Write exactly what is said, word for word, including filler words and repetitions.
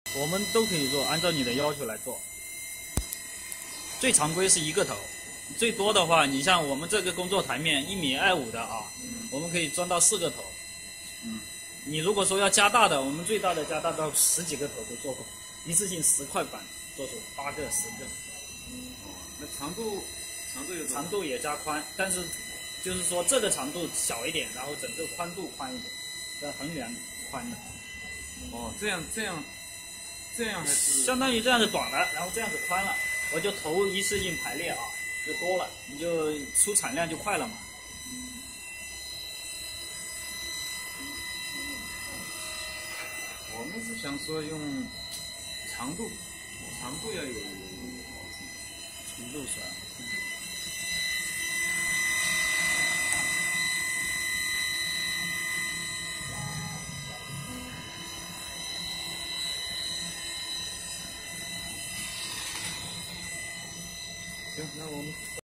我们都可以做，按照你的要求来做。最常规是一个头，最多的话，你像我们这个工作台面一米二五的啊，嗯、我们可以装到四个头。嗯，你如果说要加大的，我们最大的加大到十几个头都做过，一次性十块板做出八个、十个。 哦，那长度长度有长度也加宽，但是就是说这个长度小一点，然后整个宽度宽一点，这横梁宽的。 哦，这样这样这样还是相当于这样子短了，然后这样子宽了，我就头一次性排列啊，就多了，你就出产量就快了嘛。 我们是想说用长度，长度要有长度是吧？ 行，那我们。